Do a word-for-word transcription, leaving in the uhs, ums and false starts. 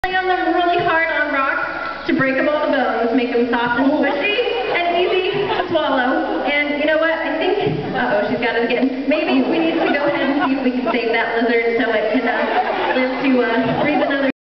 on them really hard on rocks to break up all the bones, make them soft and squishy and easy to swallow. And you know what? I think, uh-oh, she's got it again. Maybe we need to go ahead and see if we can save that lizard